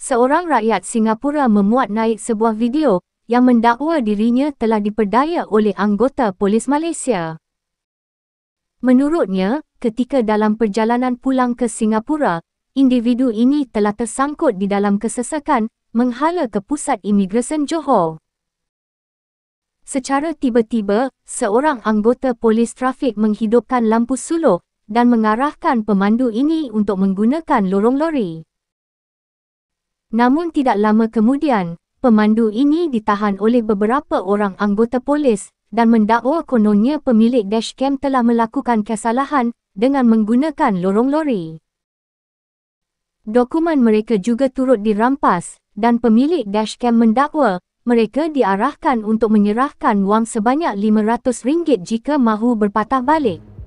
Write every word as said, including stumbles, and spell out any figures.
Seorang rakyat Singapura memuat naik sebuah video yang mendakwa dirinya telah diperdaya oleh anggota polis Malaysia. Menurutnya, ketika dalam perjalanan pulang ke Singapura, individu ini telah tersangkut di dalam kesesakan menghala ke pusat imigresen Johor. Secara tiba-tiba, seorang anggota polis trafik menghidupkan lampu suluk dan mengarahkan pemandu ini untuk menggunakan lorong lori. Namun tidak lama kemudian, pemandu ini ditahan oleh beberapa orang anggota polis dan mendakwa kononnya pemilik dashcam telah melakukan kesalahan dengan menggunakan lorong lori. Dokumen mereka juga turut dirampas dan pemilik dashcam mendakwa mereka diarahkan untuk menyerahkan wang sebanyak lima ratus ringgit jika mahu berpatah balik.